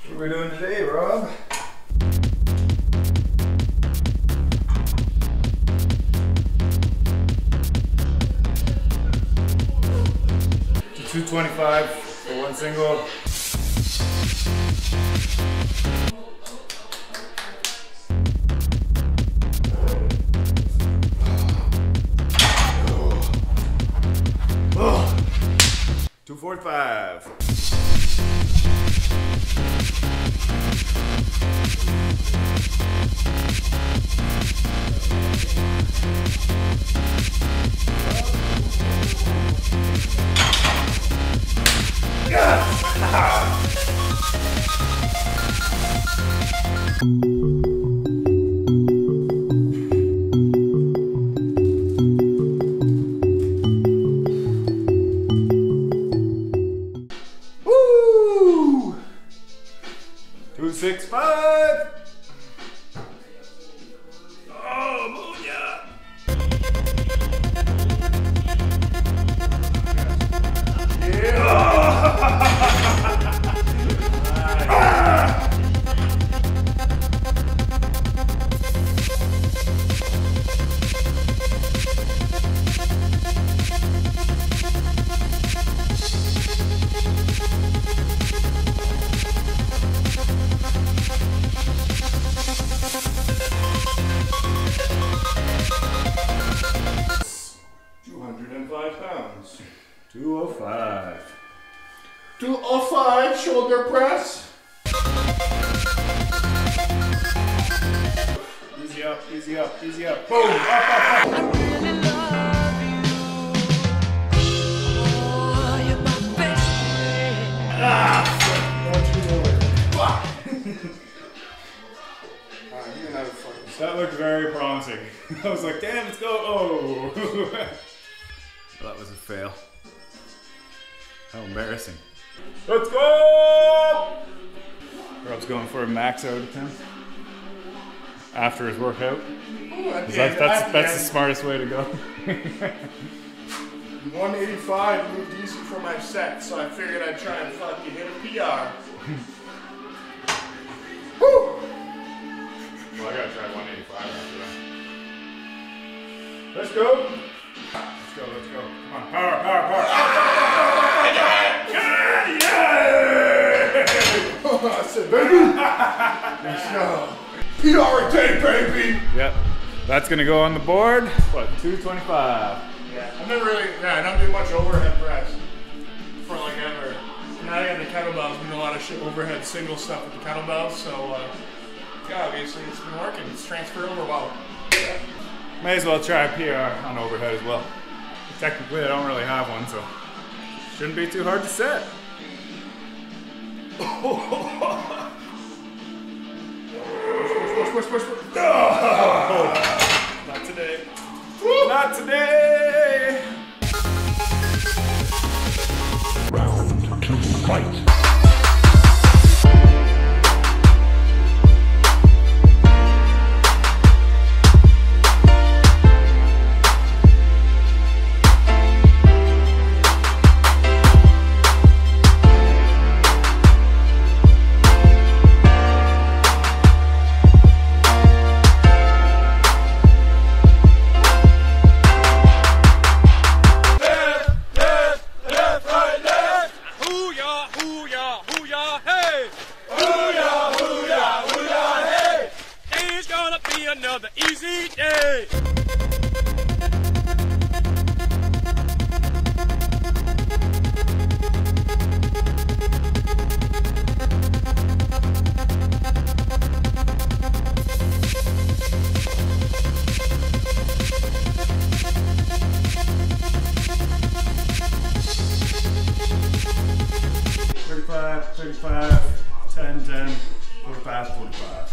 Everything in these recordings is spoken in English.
What are we doing today, Rob? To 225 for one single. Oh. 245. Woo! 265. Oh, booyah! Pounds. 205. 205 shoulder press. Easy up, easy up, easy up. Boom! Up, up, up. I really love you. Oh, you're my best friend. Don't you know it. Fuck! Alright, you can have fun. That looked very promising. I was like, damn, let's go. Oh! Well, that was a fail. How embarrassing. Let's go! Rob's going for a max out of 10 after his workout. Ooh, That's the smartest way to go. 185 moved easy for my set, so I figured I'd try and fucking hit a PR. Woo! Well, I gotta try 185 after that. Let's go! Let's go, let's go. Come on, power, power, power. I said, baby! Let's go. PR a day, baby! Yep. That's gonna go on the board. What, 225? Yeah, I've never really, I don't do much overhead press for like ever. And I got the kettlebells, we do a lot of shit overhead single stuff with the kettlebells, so yeah, obviously it's been working. It's transferred over well. May as well try a PR on overhead as well. Technically, I don't really have one, so shouldn't be too hard to set. Push. Oh, not today. Not today. Round 2, fight. Another easy day. 35, 10, 10, 45, 45.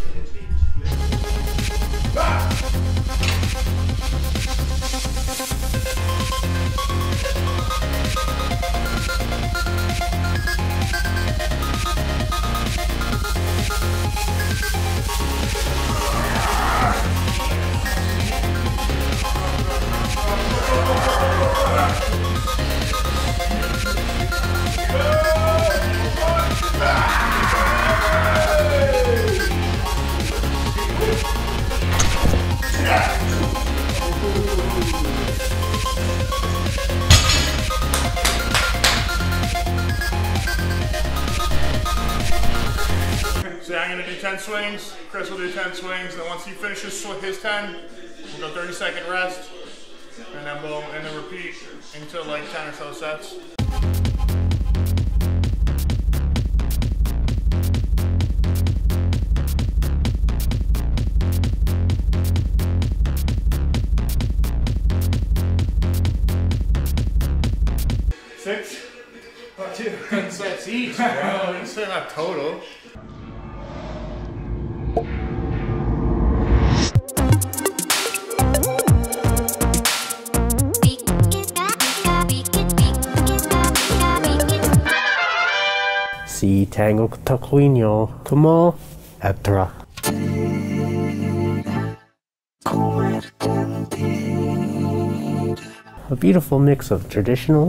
So I'm gonna do 10 swings, Chris will do 10 swings, then once he finishes his 10, we'll go 30-second rest, and then we'll repeat until like 10 or so sets. Six. 10 sets each, bro. It's not total. Si tango taquino, como etra. A beautiful mix of traditional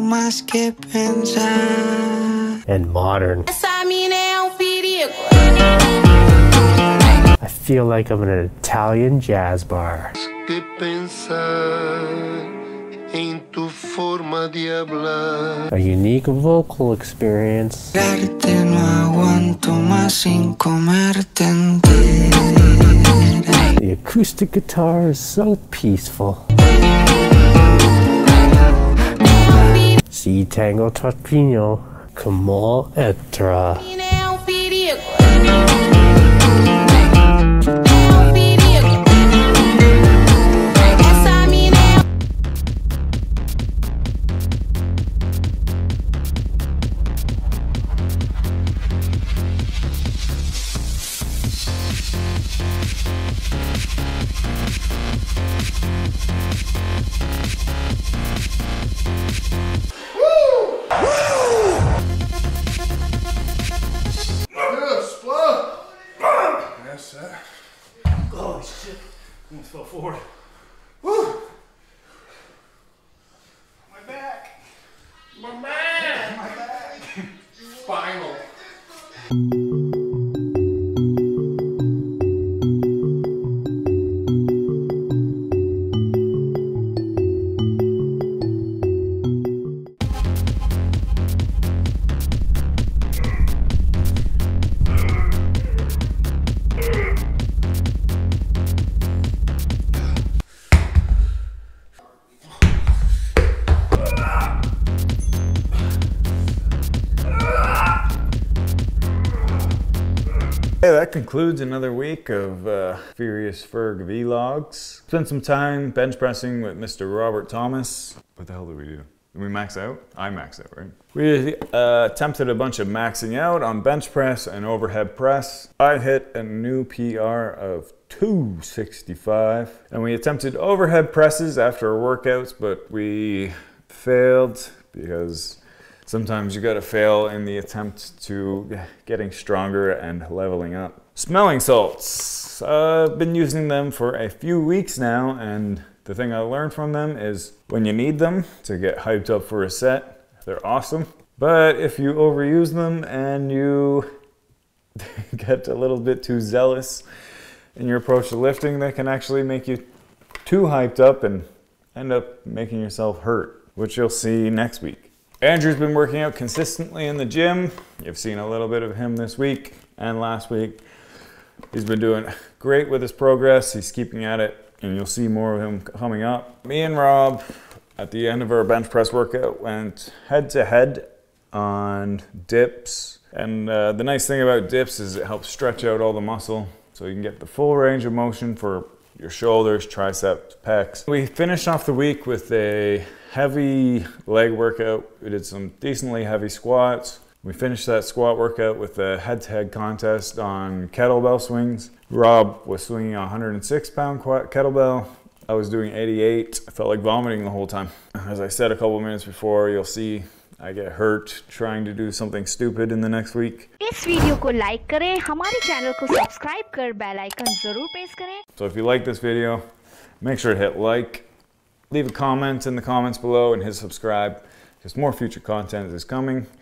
and modern. I feel like I'm in an Italian jazz bar. A unique vocal experience. The acoustic guitar is so peaceful. Si tango taquino, como etra. Holy shit. Almost fell forward. Woo! My back. My back! My back. Spinal. Hey, that concludes another week of Furious Furg vlogs. Spent some time bench pressing with Mr. Robert Thmoas. What the hell did we do? Did we max out? I maxed out, right? We attempted a bunch of maxing out on bench press and overhead press. I hit a new PR of 265. And we attempted overhead presses after our workouts, but we failed because sometimes you gotta fail in the attempt to getting stronger and leveling up. Smelling salts. I've been using them for a few weeks now, and the thing I learned from them is when you need them to get hyped up for a set, they're awesome. But if you overuse them and you get a little bit too zealous in your approach to lifting, they can actually make you too hyped up and end up making yourself hurt, which you'll see next week. Andrew's been working out consistently in the gym. You've seen a little bit of him this week and last week. He's been doing great with his progress. He's keeping at it, and you'll see more of him coming up. Me and Rob, at the end of our bench press workout, went head to head on dips. And the nice thing about dips is it helps stretch out all the muscle, so you can get the full range of motion for your shoulders, triceps, pecs. We finished off the week with a heavy leg workout. We did some decently heavy squats. We finished that squat workout with a head-to-head contest on kettlebell swings. Rob was swinging a 106-pound kettlebell. I was doing 88. I felt like vomiting the whole time. As I said a couple minutes before, you'll see I get hurt trying to do something stupid in the next week. इस video को like करें, हमारे channel को subscribe कर bell icon जरूर press करें. So if you like this video, make sure to hit like. Leave a comment in the comments below and hit subscribe because more future content is coming.